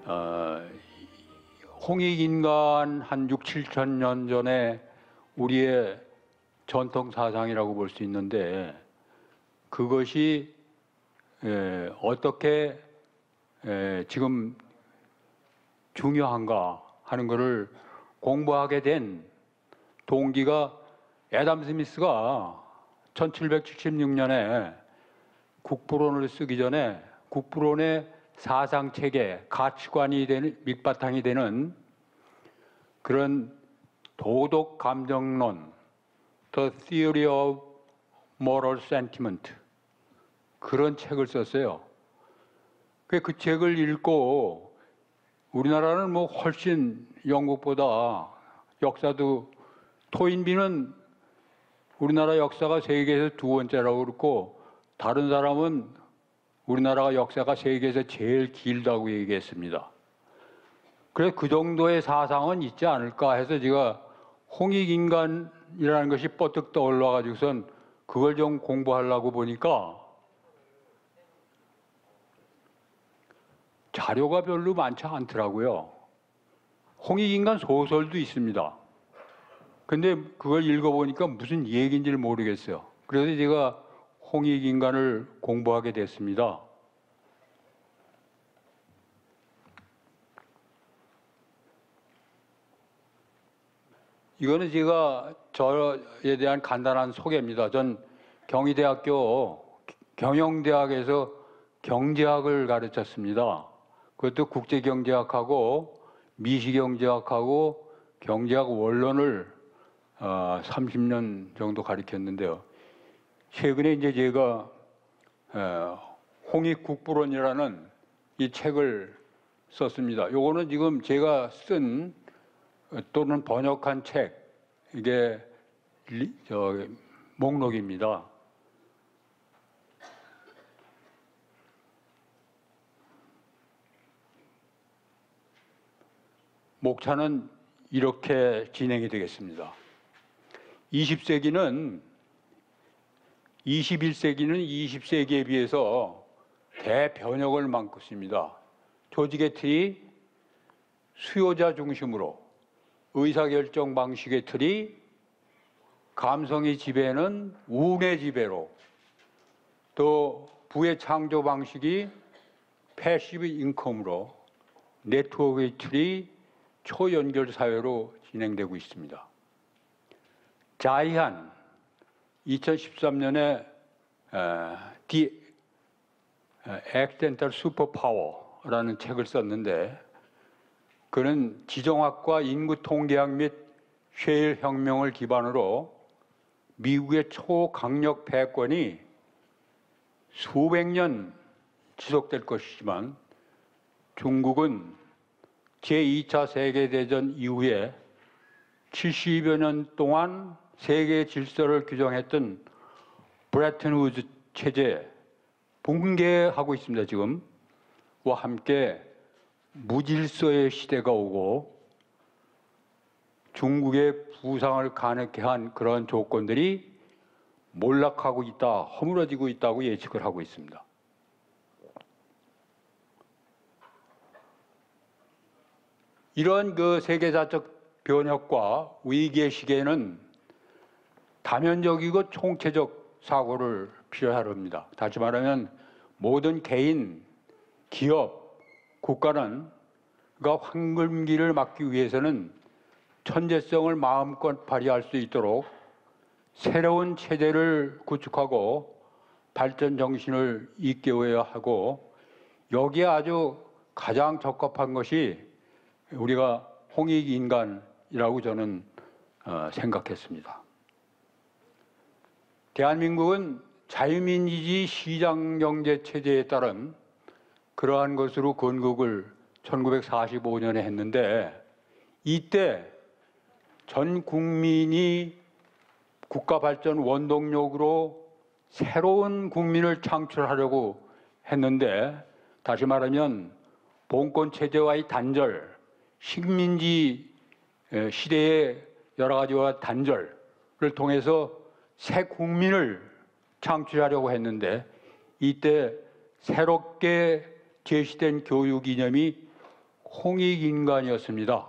어, 홍익인간 한 6, 7천 년 전에 우리의 전통 사상이라고 볼 수 있는데 그것이 어떻게 지금 중요한가 하는 것을 공부하게 된 동기가 애덤 스미스가 1776년에 국부론을 쓰기 전에 국부론의 사상체계, 가치관이 되는 밑바탕이 되는 그런 도덕 감정론, The Theory of Moral Sentiment 그런 책을 썼어요. 그 책을 읽고 우리나라는 뭐 훨씬 영국보다 역사도 토인비는 우리나라 역사가 세계에서 두 번째라고 그랬고 다른 사람은 우리나라가 역사가 세계에서 제일 길다고 얘기했습니다. 그래서 그 정도의 사상은 있지 않을까 해서 제가 홍익인간이라는 것이 뻗뜩 떠올라가지고선 그걸 좀 공부하려고 보니까 자료가 별로 많지 않더라고요. 홍익인간 소설도 있습니다. 근데 그걸 읽어보니까 무슨 얘기인지를 모르겠어요. 그래서 제가 홍익인간을 공부하게 됐습니다. 이거는 제가 저에 대한 간단한 소개입니다. 전 경희대학교 경영대학에서 경제학을 가르쳤습니다. 그것도 국제경제학하고 미시경제학하고 경제학 원론을 30년 정도 가르쳤는데요. 최근에 이제 제가 홍익국부론이라는 이 책을 썼습니다. 요거는 지금 제가 쓴 또는 번역한 책, 이게 목록입니다. 목차는 이렇게 진행이 되겠습니다. 20세기는 20세기에 비해서 대변혁을 만났습니다. 조직의 틀이 수요자 중심으로, 의사결정 방식의 틀이 감성의 지배는 운의 지배로, 또 부의 창조 방식이 패시브 인컴으로, 네트워크의 틀이 초연결 사회로 진행되고 있습니다. 자이한 2013년에 The Accidental Superpower라는 책을 썼는데 그는 지정학과 인구 통계학 및 쉐일 혁명을 기반으로 미국의 초강력 패권이 수백 년 지속될 것이지만 중국은 제2차 세계대전 이후에 70여 년 동안 세계 질서를 규정했던 브레튼 우드 체제 붕괴하고 있습니다. 지금과 함께 무질서의 시대가 오고 중국의 부상을 가능케 한 그런 조건들이 몰락하고 있다, 허물어지고 있다고 예측을 하고 있습니다. 이런 그 세계사적 변혁과 위기의 시기에는 다면적이고 총체적 사고를 필요로 합니다. 다시 말하면 모든 개인, 기업, 국가는 황금기를 맞기 위해서는 천재성을 마음껏 발휘할 수 있도록 새로운 체제를 구축하고 발전 정신을 일깨워야 하고 여기에 아주 가장 적합한 것이 우리가 홍익인간이라고 저는 생각했습니다. 대한민국은 자유민주주의 시장경제 체제에 따른 그러한 것으로 건국을 1945년에 했는데 이때 전 국민이 국가 발전 원동력으로 새로운 국민을 창출하려고 했는데 다시 말하면 봉건 체제와의 단절, 식민지 시대의 여러 가지와 단절을 통해서 새 국민을 창출하려고 했는데 이때 새롭게 제시된 교육 이념이 홍익인간이었습니다.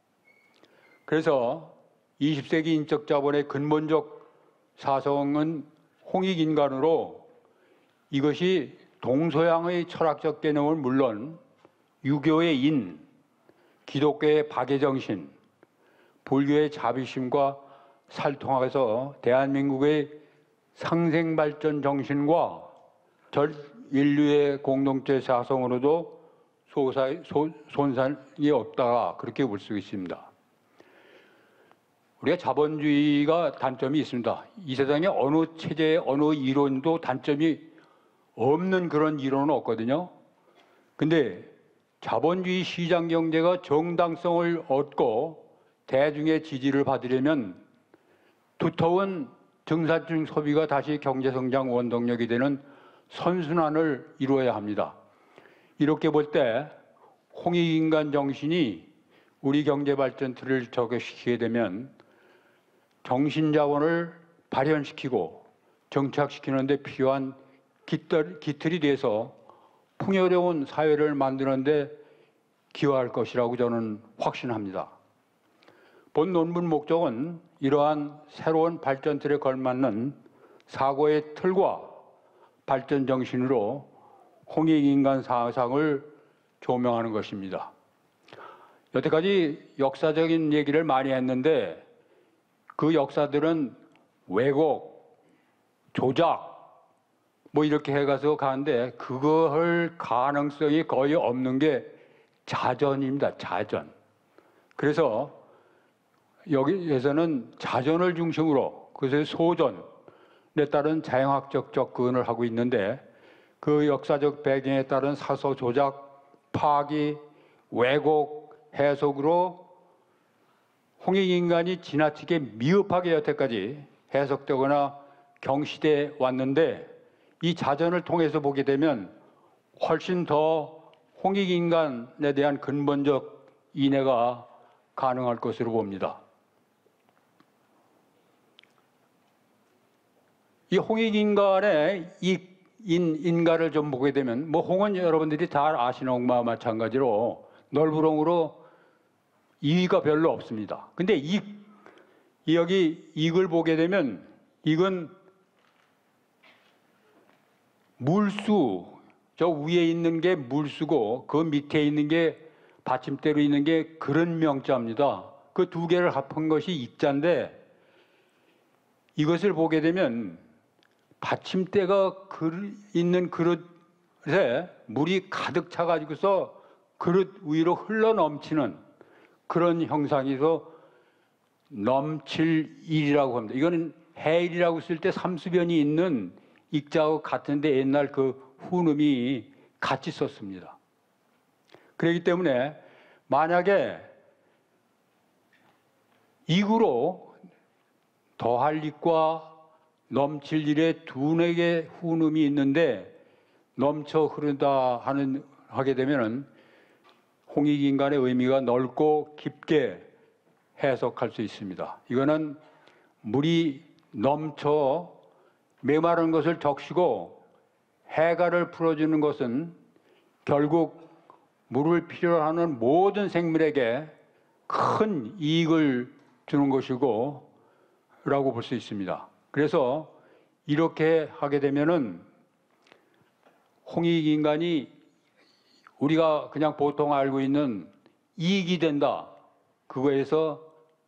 그래서 20세기 인적 자본의 근본적 사성은 홍익인간으로 이것이 동서양의 철학적 개념은 물론 유교의 인, 기독교의 박애정신, 불교의 자비심과 살통하여서 대한민국의 상생발전 정신과 전 인류의 공동체 사성으로도 손상이 없다, 그렇게 볼 수 있습니다. 우리가 자본주의가 단점이 있습니다. 이 세상에 어느 체제의 어느 이론도 단점이 없는 그런 이론은 없거든요. 근데 자본주의 시장 경제가 정당성을 얻고 대중의 지지를 받으려면 두터운 증산증 소비가 다시 경제성장 원동력이 되는 선순환을 이루어야 합니다. 이렇게 볼 때 홍익인간 정신이 우리 경제발전 틀을 적용시키게 되면 정신자원을 발현시키고 정착시키는 데 필요한 기틀이 돼서 풍요로운 사회를 만드는 데 기여할 것이라고 저는 확신합니다. 본 논문 목적은 이러한 새로운 발전 틀에 걸맞는 사고의 틀과 발전 정신으로 홍익인간 사상을 조명하는 것입니다. 여태까지 역사적인 얘기를 많이 했는데 그 역사들은 왜곡, 조작 뭐 이렇게 해가서 가는데 그거 할 가능성이 거의 없는 게 자전입니다. 자전. 그래서 여기에서는 자전을 중심으로 그래서 소전에 따른 자연학적 접근을 하고 있는데 그 역사적 배경에 따른 사서 조작, 파기, 왜곡, 해석으로 홍익인간이 지나치게 미흡하게 여태까지 해석되거나 경시돼 왔는데 이 자전을 통해서 보게 되면 훨씬 더 홍익인간에 대한 근본적 인해가 가능할 것으로 봅니다. 이 홍익인간의 인가를 좀 보게 되면 뭐 홍은 여러분들이 잘 아시는 것과 마찬가지로 널브렁으로 이의가 별로 없습니다. 근데 여기 익을 보게 되면 익은 물수, 저 위에 있는 게 물수고 그 밑에 있는 게 받침대로 있는 게 그런 명자입니다. 그 두 개를 합한 것이 익자인데 이것을 보게 되면 받침대가 있는 그릇에 물이 가득 차가지고서 그릇 위로 흘러 넘치는 그런 형상에서 넘칠일이라고 합니다. 이거는 해일이라고 쓸 때 삼수변이 있는 익자하고 같은데 옛날 그 훈음이 같이 썼습니다. 그렇기 때문에 만약에 익으로 더할 익과 넘칠 일에 두네 개 훈음이 있는데 넘쳐 흐른다 하게 되면은 홍익인간의 의미가 넓고 깊게 해석할 수 있습니다. 이거는 물이 넘쳐 메마른 것을 적시고 해가를 풀어주는 것은 결국 물을 필요로 하는 모든 생물에게 큰 이익을 주는 것이고 라고 볼 수 있습니다. 그래서 이렇게 하게 되면은 홍익인간이 우리가 그냥 보통 알고 있는 이익이 된다. 그거에서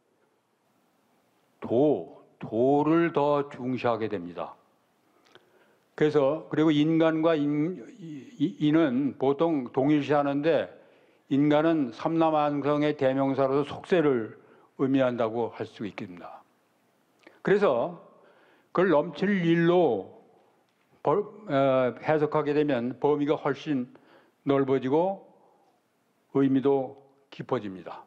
도를 더 중시하게 됩니다. 그래서 그리고 인간과 인은 보통 동일시하는데 인간은 삼라만성의 대명사로서 속세를 의미한다고 할 수 있겠습니다. 그래서 그걸 넘칠 일로 해석하게 되면 범위가 훨씬 넓어지고 의미도 깊어집니다.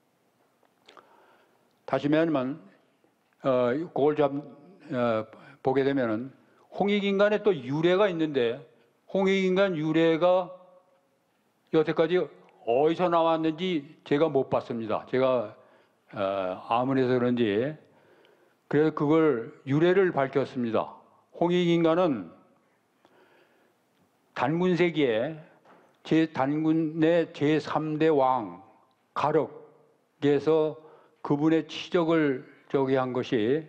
다시 말하면 그걸 좀 보게 되면은 홍익인간의 또 유래가 있는데 홍익인간 유래가 여태까지 어디서 나왔는지 제가 못 봤습니다. 제가 아문에서 그런지 그래서 그걸 유래를 밝혔습니다. 홍익인간은 단군세기에 단군의 제3대 왕 가륵에서 그분의 치적을 한 것이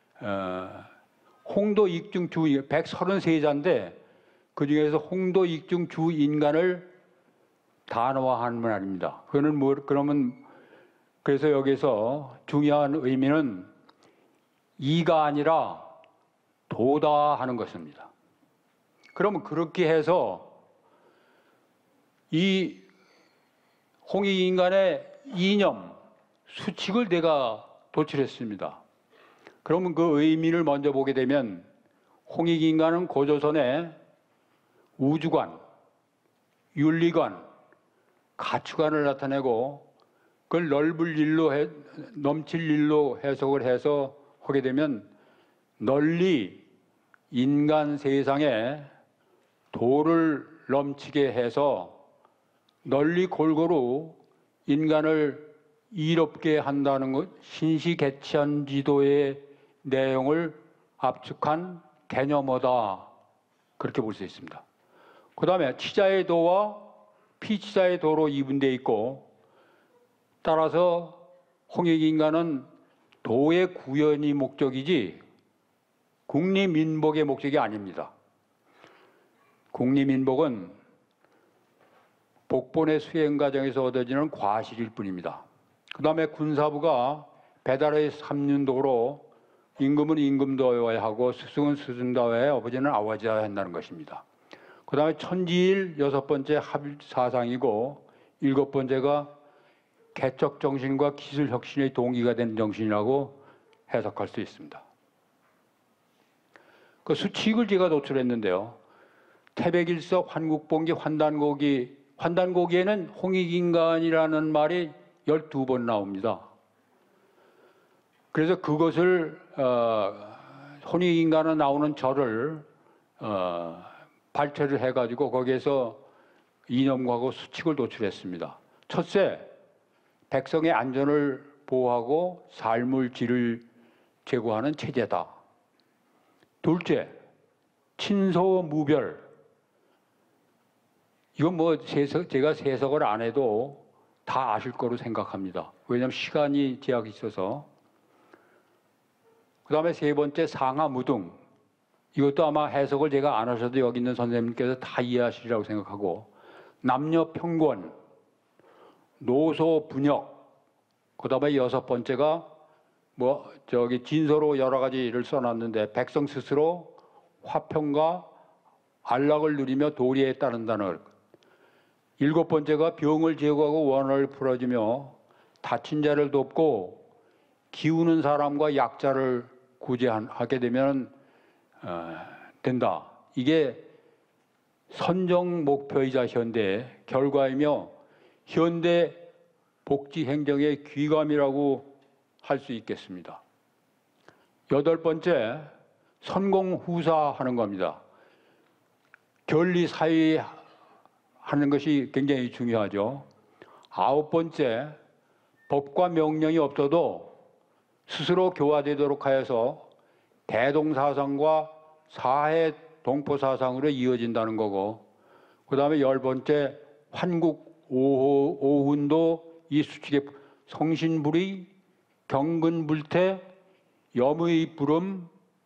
홍도 익중 주 133자인데 그 중에서 홍도 익중 주 인간을 단어화한 말입니다. 그거는 그러면 그래서 여기서 중요한 의미는 이가 아니라 도다 하는 것입니다. 그러면 그렇게 해서 이 홍익인간의 이념, 수칙을 내가 도출했습니다. 그러면 그 의미를 먼저 보게 되면 홍익인간은 고조선의 우주관, 윤리관, 가치관을 나타내고 그걸 넘칠 일로 해석을 해서 하게 되면 널리 인간 세상에 도를 넘치게 해서 널리 골고루 인간을 이롭게 한다는 것, 신시개천 지도의 내용을 압축한 개념어다. 그렇게 볼 수 있습니다. 그 다음에 치자의 도와 피치자의 도로 이분되어 있고, 따라서 홍익인간은 도의 구현이 목적이지 국리민복의 목적이 아닙니다. 국리민복은 복본의 수행 과정에서 얻어지는 과실일 뿐입니다. 그 다음에 군사부가 배달의 삼륜도로 임금은 임금도여야 하고 스승은 스승다워야 아버지는 아버지여야 한다는 것입니다. 그 다음에 천지일 6번째 합사상이고 7번째가 개척정신과 기술혁신의 동기가 된 정신이라고 해석할 수 있습니다. 그 수칙을 제가 노출했는데요. 태백일서, 환국본기, 환단고기에는 홍익인간이라는 말이 12번 나옵니다. 그래서 그것을 홍익인간은 나오는 절을 발췌를 해가지고 거기에서 이념과고 수칙을 도출했습니다. 첫째, 백성의 안전을 보호하고 삶의 질을 제고하는 체제다. 둘째, 친소무별. 이건 뭐 제가 세석을 안 해도 다 아실 거로 생각합니다. 왜냐하면 시간이 제약이 있어서. 그 다음에 세 번째, 상하무등. 이것도 아마 해석을 제가 안 하셔도 여기 있는 선생님께서 다 이해하시리라고 생각하고, 남녀평권, 노소분역, 그 다음에 6번째가 진서로 여러 가지를 써놨는데, 백성 스스로 화평과 안락을 누리며 도리에 따른다는. 7번째가 병을 제거하고 원한을 풀어주며 다친 자를 돕고 기우는 사람과 약자를 구제하게 되면 된다. 이게 선정 목표이자 현대 결과이며 현대 복지 행정의 귀감이라고 할 수 있겠습니다. 8번째, 선공후사하는 겁니다. 견리사의 하는 것이 굉장히 중요하죠. 9번째, 법과 명령이 없어도 스스로 교화되도록 하여서 대동사상과 사해 동포사상으로 이어진다는 거고, 그 다음에 10번째, 환국 오훈도 이 수칙의 성신불의, 경근불태, 염의 불음,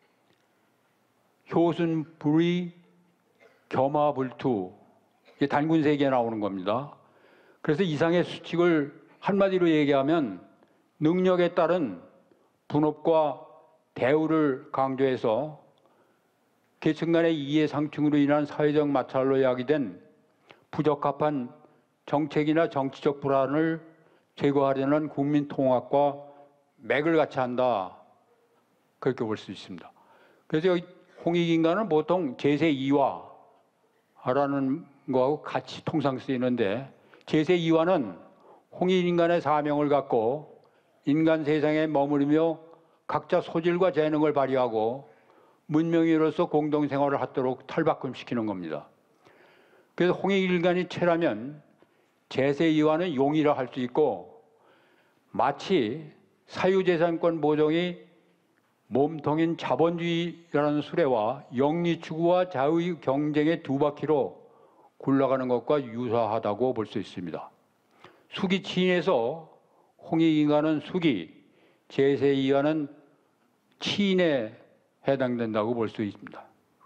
효순불의, 겸화불투, 이게 단군세계에 나오는 겁니다. 그래서 이상의 수칙을 한마디로 얘기하면 능력에 따른 분업과 대우를 강조해서 계층 간의 이해상충으로 인한 사회적 마찰로 야기된 부적합한 정책이나 정치적 불안을 제거하려는 국민 통합과 맥을 같이 한다. 그렇게 볼 수 있습니다. 그래서 홍익인간은 보통 제세2화라는 거하고 같이 통상 쓰이는데, 제세2화는 홍익인간의 사명을 갖고 인간 세상에 머무르며 각자 소질과 재능을 발휘하고 문명인으로서 공동생활을 하도록 탈바꿈시키는 겁니다. 그래서 홍익인간이 체라면 제세2화는 용이라 할 수 있고, 마치 사유재산권 보정이 몸통인 자본주의라는 수레와 영리추구와 자의 경쟁의 두 바퀴로 굴러가는 것과 유사하다고 볼 수 있습니다. 수기 치인에서 홍익인간은 수기, 제세이하는 치인에 해당된다고 볼 수 있습니다.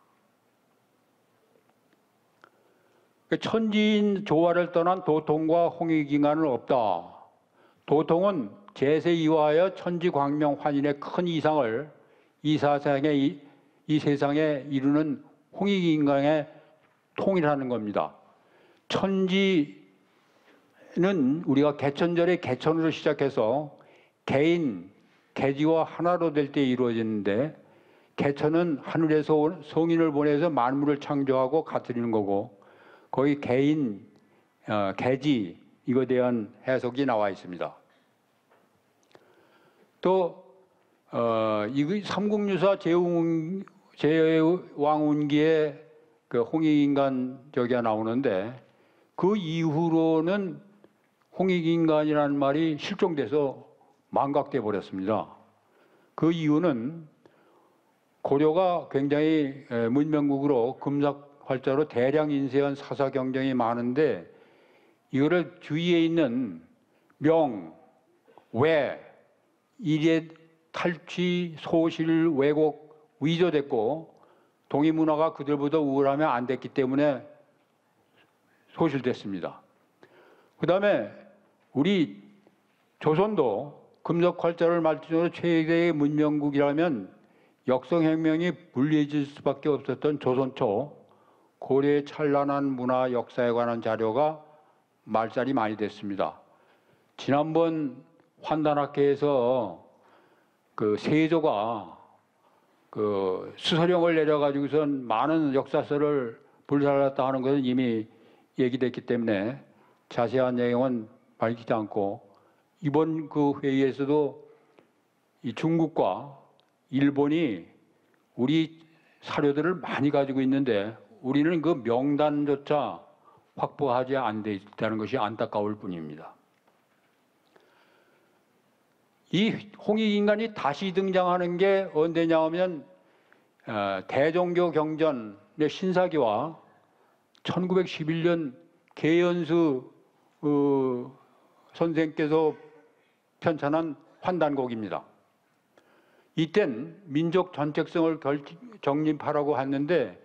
천지인 조화를 떠난 도통과 홍익인간은 없다. 도통은 제세이화하여 천지광명 환인의 큰 이상을 이 세상에 이루는 홍익인간의 통일하는 겁니다. 천지는 우리가 개천절의 개천으로 시작해서 개인, 개지와 하나로 될 때 이루어지는데, 개천은 하늘에서 성인을 보내서 만물을 창조하고 갖추는 거고, 거기 개인, 개지 이거에 대한 해석이 나와 있습니다. 또 이 삼국유사 제왕운기에 그 홍익인간 저기가 나오는데, 그 이후로는 홍익인간이라는 말이 실종돼서 망각돼 버렸습니다. 그 이유는 고려가 굉장히 문명국으로 금삭활자로 대량 인쇄한 사사 경쟁이 많은데, 이거를 주위에 있는 명, 왜, 일의 탈취, 소실, 왜곡, 위조됐고, 동이문화가 그들보다 우월하면 안 됐기 때문에 소실됐습니다. 그 다음에 우리 조선도 금속활자를 말씀으로 최대의 문명국이라면 역성혁명이 불리해질 수밖에 없었던 조선 초 고려의 찬란한 문화 역사에 관한 자료가 말살이 많이 됐습니다. 지난번 환단학회에서 그 세조가 그 수서령을 내려가지고선 많은 역사서를 불살랐다 하는 것은 이미 얘기됐기 때문에 자세한 내용은 밝히지 않고, 이번 그 회의에서도 이 중국과 일본이 우리 사료들을 많이 가지고 있는데 우리는 그 명단조차 확보하지 않돼 있다는 것이 안타까울 뿐입니다. 이 홍익인간이 다시 등장하는 게 언제냐 하면 대종교 경전의 신사기와 1911년 계연수 선생께서 편찬한 환단곡입니다. 이땐 민족 전책성을 정립하라고 했는데,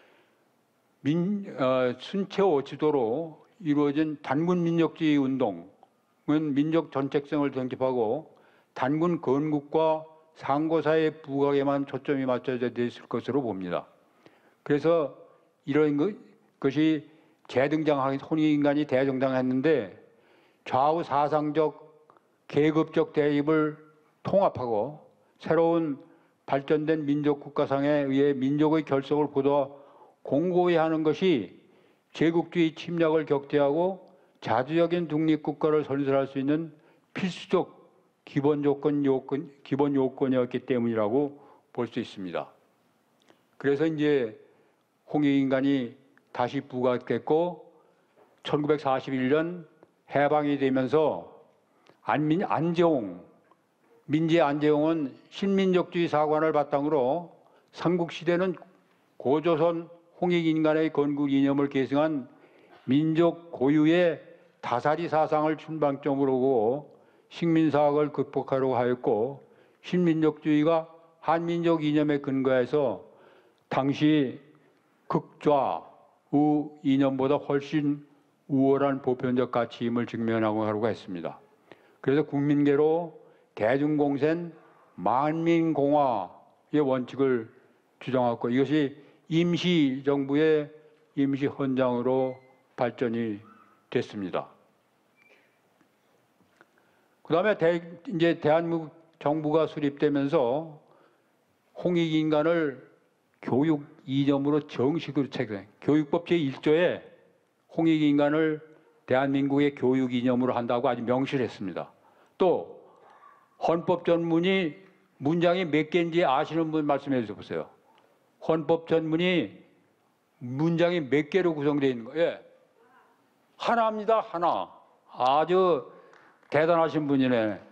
순체호 지도로 이루어진 단군민족주의 운동은 민족 전책성을 정립하고 단군 건국과 상고사의 부각에만 초점이 맞춰져 있을 것으로 봅니다. 그래서 이런 것이 홍익인간이 대등장했는데, 좌우 사상적 계급적 대립을 통합하고 새로운 발전된 민족 국가상에 의해 민족의 결속을 보다 공고히 하는 것이 제국주의 침략을 격퇴하고 자주적인 독립국가를 건설할 수 있는 필수적 기본 요건이었기 때문이라고 볼 수 있습니다. 그래서 이제 홍익인간이 다시 부각됐고, 1941년 해방이 되면서 민재 안재홍은 신민족주의 사관을 바탕으로 삼국시대는 고조선 홍익인간의 건국 이념을 계승한 민족 고유의 다사리 사상을 출발점으로 보고 식민사학을 극복하려고 하였고, 신민족주의가 한민족 이념에 근거해서 당시 극좌우 이념보다 훨씬 우월한 보편적 가치임을 증명하고 하려고 했습니다. 그래서 국민계로 대중공생 만민공화의 원칙을 주장했고, 이것이 임시정부의 임시헌장으로 발전이 됐습니다. 그 다음에 이제 대한민국 정부가 수립되면서 홍익인간을 교육 이념으로 정식으로 체결해, 교육법 제1조에 홍익인간을 대한민국의 교육 이념으로 한다고 아주 명시를 했습니다. 또 헌법 전문이 문장이 몇 개인지 아시는 분 말씀해 주세요. 보세요. 헌법 전문이 문장이 몇 개로 구성되어 있는 거예요? 예. 하나입니다. 하나. 아주 대단하신 분이네.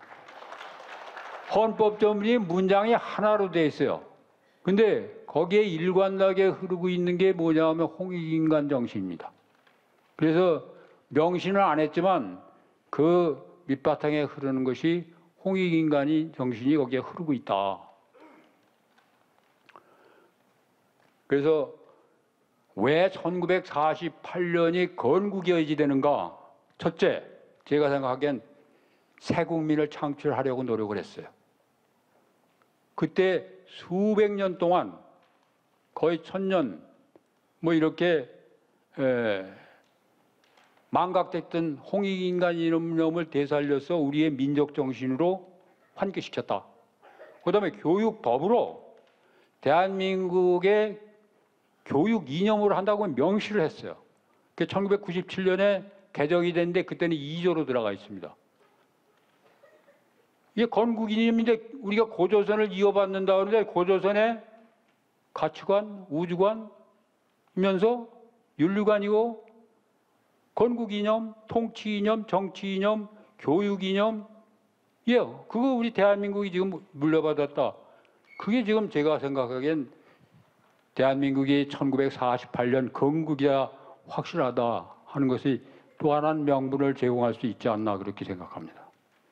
헌법 전문이 문장이 하나로 되어 있어요. 근데 거기에 일관되게 흐르고 있는 게 뭐냐 하면 홍익인간 정신입니다. 그래서 명시는 안 했지만 그 밑바탕에 흐르는 것이 홍익인간이 정신이 거기에 흐르고 있다. 그래서 왜 1948년이 건국이어야지 되는가? 첫째, 제가 생각하기엔 새 국민을 창출하려고 노력을 했어요. 그때 수백 년 동안 거의 1000년 뭐 이렇게 망각됐던 홍익인간 이념을 되살려서 우리의 민족 정신으로 환기시켰다. 그다음에 교육법으로 대한민국의 교육 이념으로 한다고 명시를 했어요. 1997년에 개정이 됐는데 그때는 2조로 들어가 있습니다. 이게 건국 이념인데 우리가 고조선을 이어받는다 그러는데 고조선의 가치관, 우주관이면서 윤리관이고 건국 이념, 통치 이념, 정치 이념, 교육 이념, 그거 우리 대한민국이 지금 물려받았다. 그게 지금 제가 생각하기엔 대한민국이 1948년 건국이야 확실하다 하는 것이 또 하나의 명분을 제공할 수 있지 않나 그렇게 생각합니다.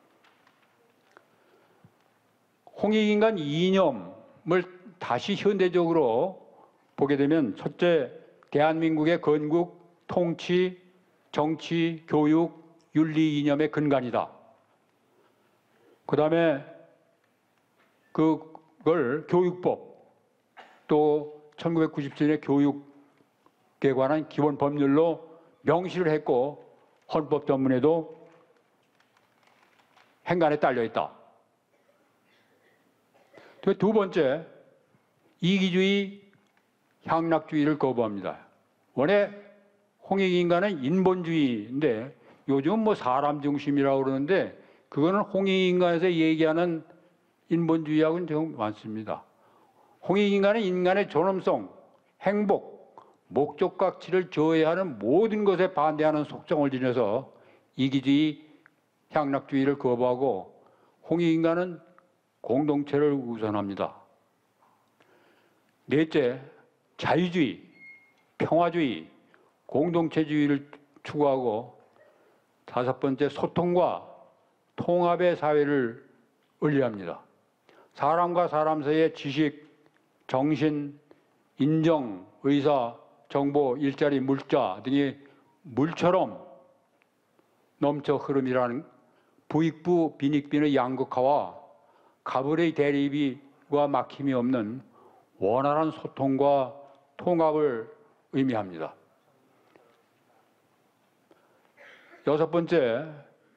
홍익인간 이념을 다시 현대적으로 보게 되면 첫째, 대한민국의 건국, 통치, 정치, 교육, 윤리 이념의 근간이다. 그 다음에 그걸 교육법, 또 1997년에 교육에 관한 기본 법률로 명시를 했고 헌법 전문에도 행간에 딸려 있다. 두 번째, 이기주의, 향락주의를 거부합니다. 원래 홍익인간은 인본주의인데 요즘 뭐 사람 중심이라고 그러는데 그거는 홍익인간에서 얘기하는 인본주의하고는 좀 많습니다. 홍익인간은 인간의 존엄성, 행복, 목적 가치를 저해하는 모든 것에 반대하는 속성을 지녀서 이기주의, 향락주의를 거부하고 홍익인간은 공동체를 우선합니다. 넷째, 자유주의, 평화주의, 공동체주의를 추구하고 다섯 번째, 소통과 통합의 사회를 의뢰합니다. 사람과 사람 사이의 지식, 정신, 인정, 의사, 정보, 일자리, 물자 등이 물처럼 넘쳐 흐름이라는 부익부, 빈익빈의 양극화와 가불의 대립과 막힘이 없는 원활한 소통과 통합을 의미합니다. 여섯 번째,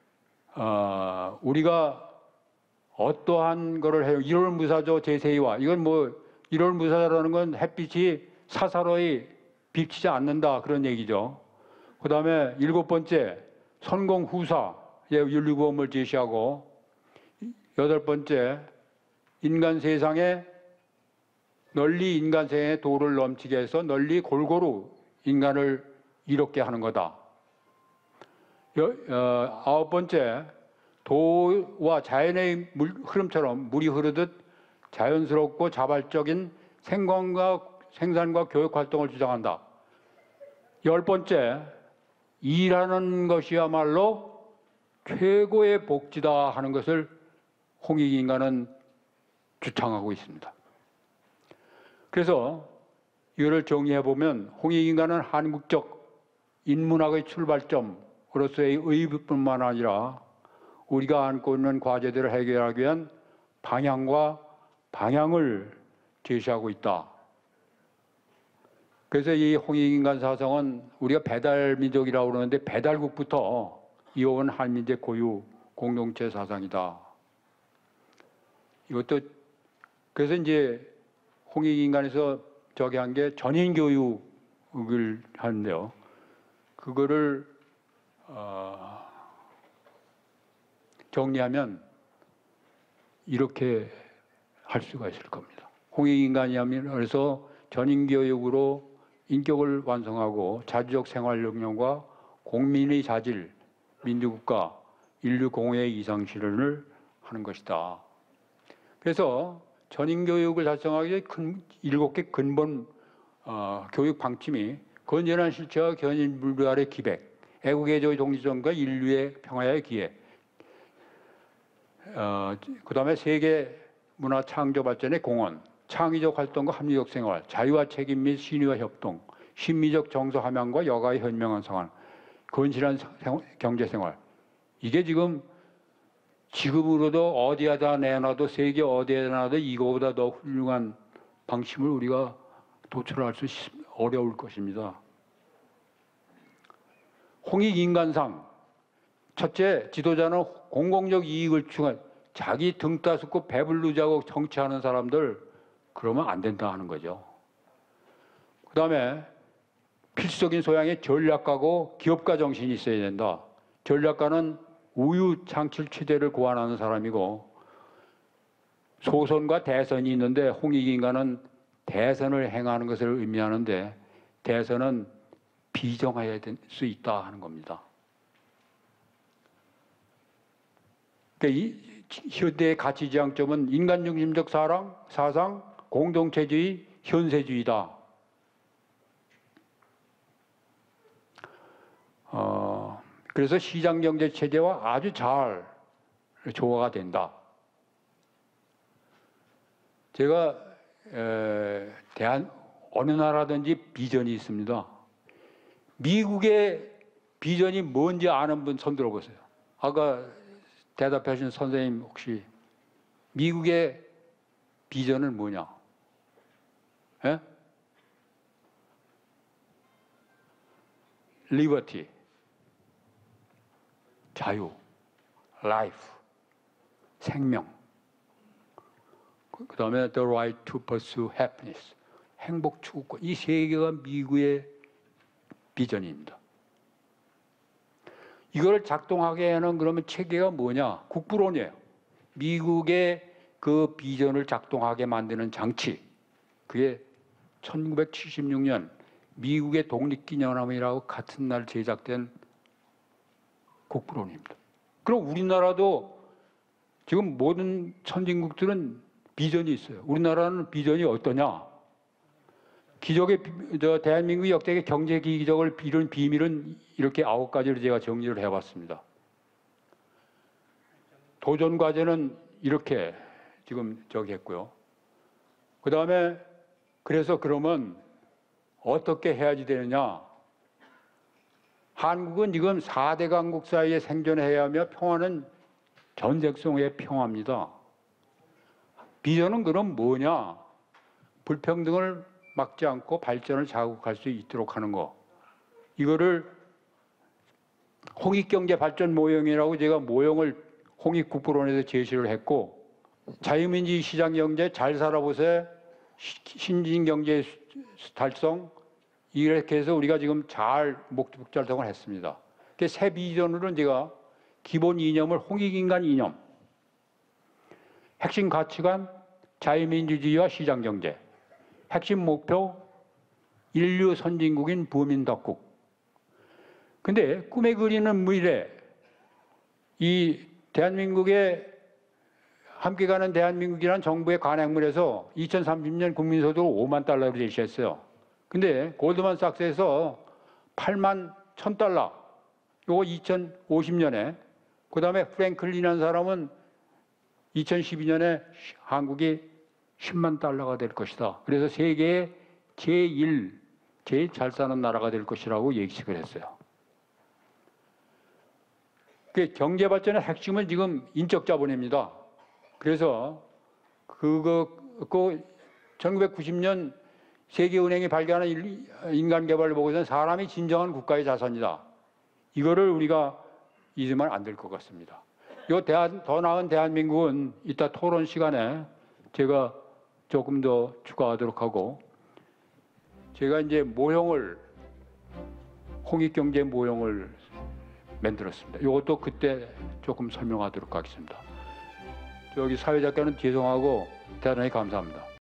우리가 어떠한 것을 해요? 일월무사조 제세이와 이건 뭐 일월무사라는 건 햇빛이 사사로이 비치지 않는다 그런 얘기죠. 그 다음에 일곱 번째, 선공후사의 윤리구험을 제시하고 여덟 번째, 인간 세상에 널리 인간 세상에 도를 넘치게 해서 널리 골고루 인간을 이롭게 하는 거다. 아홉 번째, 도와 자연의 흐름처럼 물이 흐르듯 자연스럽고 자발적인 생산과 교육 활동을 주장한다. 열 번째, 일하는 것이야말로 최고의 복지다 하는 것을 홍익인간은 주창하고 있습니다. 그래서 이거를 정리해 보면 홍익인간은 한국적 인문학의 출발점으로서의 의의뿐만 아니라 우리가 안고 있는 과제들을 해결하기 위한 방향과 방향을 제시하고 있다. 그래서 이 홍익인간 사상은 우리가 배달민족이라고 그러는데 배달국부터 이어온 한민족 고유 공동체 사상이다. 이것도 그래서 이제 홍익인간에서 저기 한 게 전인교육을 하는데요. 그거를 정리하면 이렇게 할 수가 있을 겁니다. 홍익인간이라면서 전인교육으로 인격을 완성하고 자주적 생활 역량과 공민의 자질, 민주국가, 인류 공회의 이상 실현을 하는 것이다. 그래서 전인교육을 달성하기 위해 7개 근본 교육 방침이 건전한 실체와 견인 불가의 기백, 애국애조의 독립성과 인류의 평화의 기회, 그다음에 세계 문화 창조 발전의 공헌, 창의적 활동과 합리적 생활, 자유와 책임 및 신의와 협동, 심미적 정서 함양과 여가의 현명한 생활, 건실한 경제 생활. 이게 지금으로도 어디에다 내놔도 세계 어디에다 놔도 이거보다 더 훌륭한 방침을 우리가 도출할 수 어려울 것입니다. 홍익인간상. 첫째, 지도자는 공공적 이익을 추구한 자기 등 따숩고 배불르자고 정치하는 사람들 그러면 안 된다 하는 거죠. 그 다음에 필수적인 소양의 전략가고 기업가 정신이 있어야 된다. 전략가는 우유 창출 최대를 고안하는 사람이고 소선과 대선이 있는데 홍익인간은 대선을 행하는 것을 의미하는데 대선은 비정해야 될 수 있다 하는 겁니다. 그러니까 이 현대의 가치 지향점은 인간중심적 사상, 공동체주의, 현세주의다. 그래서 시장경제 체제와 아주 잘 조화가 된다. 제가 어느 나라든지 비전이 있습니다. 미국의 비전이 뭔지 아는 분 손 들어보세요. 아까 대답하신 선생님 혹시 미국의 비전은 뭐냐? 예? 리버티, 자유, 라이프, 생명. 그 다음에 the right to pursue happiness, 행복 추구권. 이 세 개가 미국의 비전입니다. 이걸 작동하게 하는 그러면 체계가 뭐냐? 국부론이에요. 미국의 그 비전을 작동하게 만드는 장치. 그게 1976년 미국의 독립기념회라고 같은 날 제작된 국부론입니다. 그럼 우리나라도 지금 모든 선진국들은 비전이 있어요. 우리나라는 비전이 어떠냐? 대한민국의 역대 경제 기적을 이룬 비밀은 이렇게 9가지로 제가 정리를 해봤습니다. 도전 과제는 이렇게 지금 했고요. 그 다음에 그래서 그러면 어떻게 해야지 되느냐? 한국은 지금 4대 강국 사이에 생존해야 하며 평화는 전쟁성의 평화입니다. 비전은 그럼 뭐냐? 불평등을 막지 않고 발전을 자극할 수 있도록 하는 거. 이거를 홍익경제 발전 모형이라고 제가 모형을 홍익국부론에서 제시를 했고, 자유민주주의 시장경제 잘 살아보세요. 신진경제 달성, 이렇게 해서 우리가 지금 잘 목적달성을 했습니다. 새 비전으로는 제가 기본 이념을 홍익인간 이념, 핵심 가치관 자유민주주의와 시장경제, 핵심 목표 인류 선진국인 부민덕국. 근데 꿈에 그리는 미래, 이 대한민국의 함께 가는 대한민국이라는 정부의 관행물에서 2030년 국민소득을 5만 달러로 제시했어요. 근데 골드만삭스에서 8만 1,000달러, 요거 2050년에, 그 다음에 프랭클린이라는 사람은 2012년에 한국이 10만 달러가 될 것이다. 그래서 세계의 제일 잘 사는 나라가 될 것이라고 예측을 했어요. 그 경제 발전의 핵심은 지금 인적 자본입니다. 그래서 1990년 세계은행이 발견한 인간개발 보고서는 사람이 진정한 국가의 자산이다. 이거를 우리가 잊으면 안 될 것 같습니다. 더 나은 대한민국은 이따 토론 시간에 제가 조금 더 추가하도록 하고, 제가 이제 홍익경제 모형을 만들었습니다. 이것도 그때 조금 설명하도록 하겠습니다. 사회작가는 죄송하고 대단히 감사합니다.